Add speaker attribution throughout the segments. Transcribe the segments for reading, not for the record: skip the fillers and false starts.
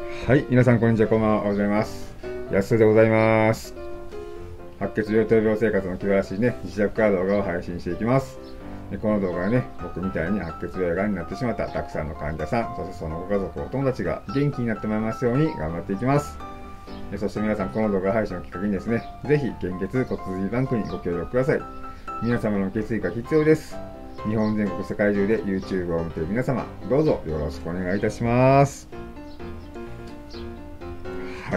Speaker 1: はい、皆さんこんにちは、こんばんは、おはようございます。安でございます。白血病、闘病生活の気晴らしいね、自宅から動画を配信していきます。でこの動画はね、僕みたいに白血病やがんになってしまったたくさんの患者さん、そしてそのご家族、お友達が元気になってもらいますように頑張っていきます。そして皆さん、この動画配信をきっかけにですね、ぜひ献血骨髄バンクにご協力ください。皆様の血液が必要です。日本全国世界中で YouTube を見ている皆様、どうぞよろしくお願いいたします。はい。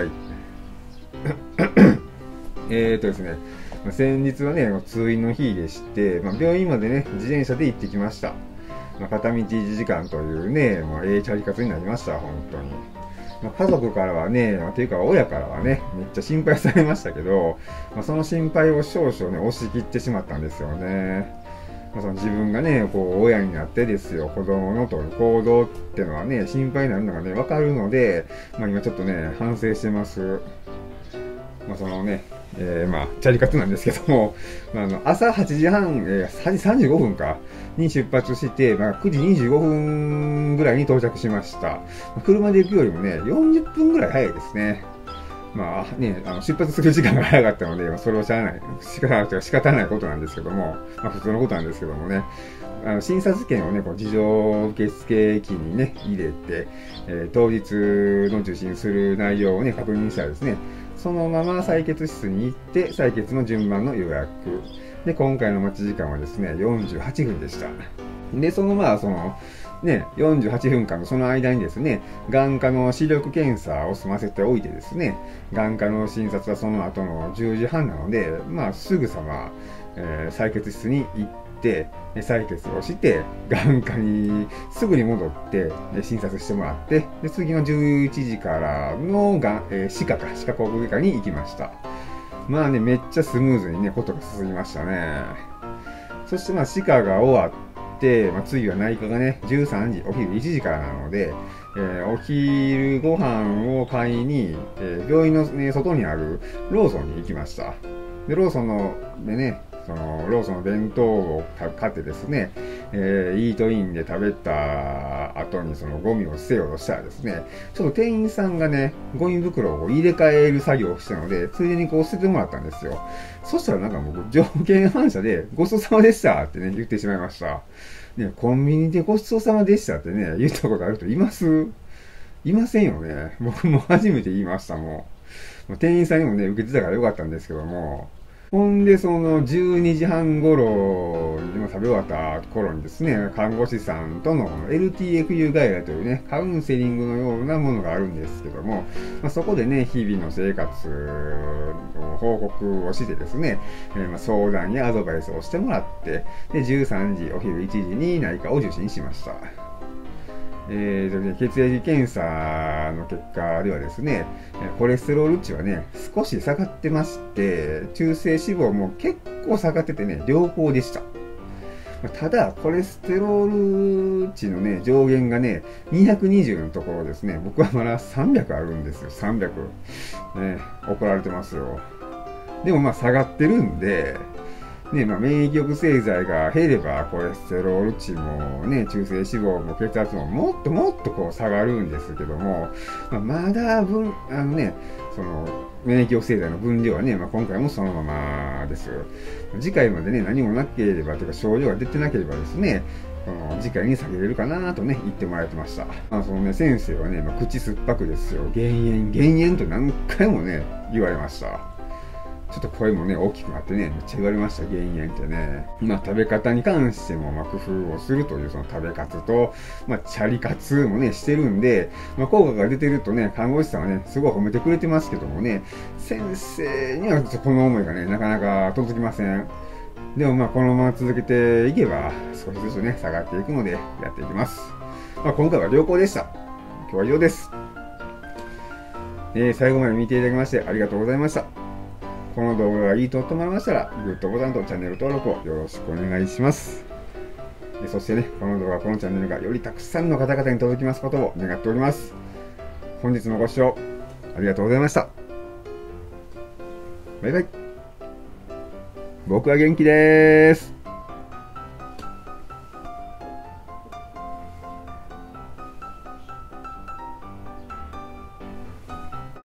Speaker 1: ですね、先日はね、通院の日でして、病院までね、自転車で行ってきました。片道1時間というね、チャリ活になりました、本当に。家族からはね、というか親からはね、めっちゃ心配されましたけど、その心配を少々ね、押し切ってしまったんですよね。その自分がね、こう、親になってですよ、子供の取る行動っていうのはね、心配になるのがね、わかるので、今ちょっとね、反省してます。そのね、チャリ活なんですけども、朝8時半、8時35分か、に出発して、9時25分ぐらいに到着しました。車で行くよりもね、40分ぐらい早いですね。出発する時間が早かったので、それは仕方ないことなんですけども、普通のことなんですけどもね、診察券をね、こう自動受付機にね、入れて、当日の受診する内容をね、確認したらですね、そのまま採血室に行って、採血の順番の予約。で、今回の待ち時間はですね、48分でした。で、48分間のその間にですね、眼科の視力検査を済ませておいてですね、眼科の診察はその後の10時半なので、すぐさま、採血室に行って、採血をして、眼科にすぐに戻って、診察してもらって、で次の11時からの歯科口腔外科に行きました。めっちゃスムーズにね、ことが進みましたね。そして歯科が終わって、次は内科がね、13時、お昼1時からなので、お昼ご飯を買いに、病院の、ね、外にあるローソンに行きました。で、ローソンの弁当を買ってですね、イートインで食べた後にそのゴミを捨てようとしたらですね、ちょっと店員さんがね、ゴミ袋を入れ替える作業をしたので、ついでにこう捨ててもらったんですよ。そしたら僕、条件反射で、ごちそうさまでしたってね、言ってしまいました。ね、コンビニでごちそうさまでしたってね、言ったことある人います？いませんよね。僕も初めて言いましたもん。店員さんにもね、受けてたからよかったんですけども、ほんで、その12時半頃に食べ終わった頃にですね、看護師さんとの LTFU 外来というね、カウンセリングのようなものがあるんですけども、そこでね、日々の生活の報告をしてですね、相談やアドバイスをしてもらって、で、13時、お昼1時に内科を受診しました。血液検査の結果ではですね、コレステロール値はね、少し下がってまして、中性脂肪も結構下がっててね、良好でした。ただ、コレステロール値のね、上限がね、220のところですね、僕はまだ300あるんですよ、300。ね、怒られてますよ。でも下がってるんで、免疫抑制剤が減れば、コレステロール値もね、中性脂肪も血圧ももっともっとこう下がるんですけども、まだ免疫抑制剤の分量はね、今回もそのままです。次回までね、何もなければというか症状が出てなければですね、次回に下げれるかなとね、言ってもらってました。先生はね、口酸っぱくですよ。減塩と何回もね、言われました。ちょっと声もね、大きくなってね、めっちゃ言われました、減塩ってね。食べ方に関しても、工夫をするという、その食べ活と、チャリ活もね、してるんで、効果が出てるとね、看護師さんはね、すごい褒めてくれてますけどもね、先生にはこの思いがね、なかなか届きません。でもこのまま続けていけば、少しずつね、下がっていくので、やっていきます。今回は良好でした。今日は以上です。最後まで見ていただきましてありがとうございました。この動画がいいと思いましたら、グッドボタンとチャンネル登録をよろしくお願いします。そしてね、この動画、このチャンネルがよりたくさんの方々に届きますことを願っております。本日もご視聴ありがとうございました。バイバイ。僕は元気です。